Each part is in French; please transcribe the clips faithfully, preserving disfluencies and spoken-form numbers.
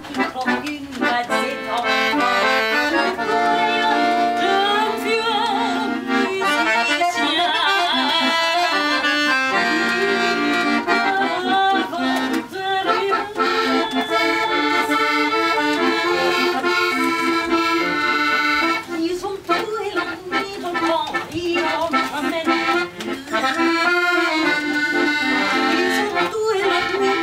comme une batte s'étend. Je voyage de vieux musiciens. Ils ont tout et l'ennui dans le vent, ils en promènent. Ils ont tout et l'ennui.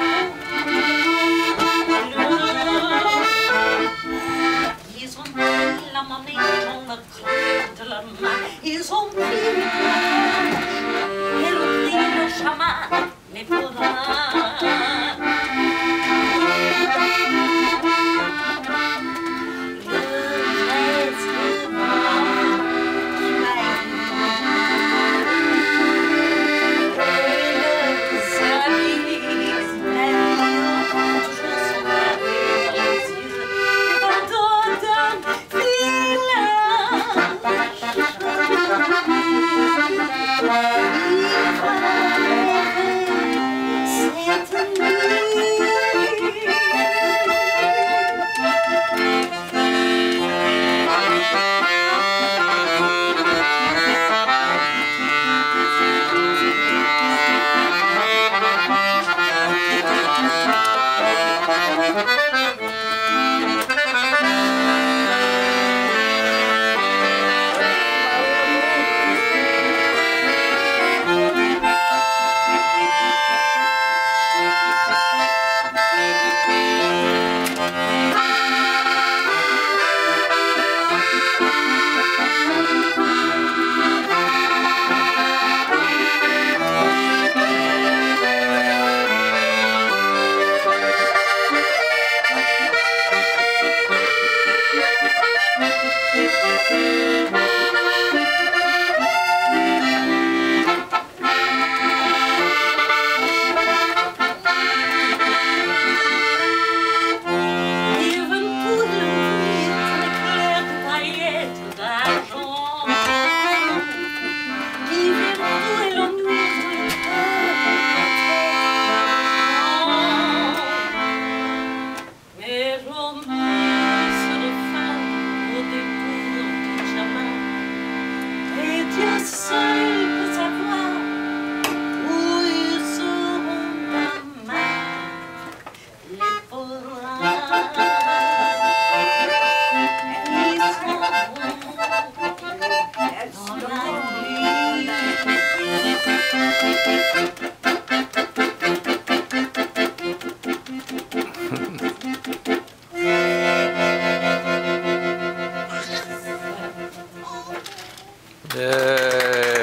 Ils ont pris la monnaie dans le creux de leur main. Ils ont pris le courage et l'ont pris le chaman, les forains. Yeah.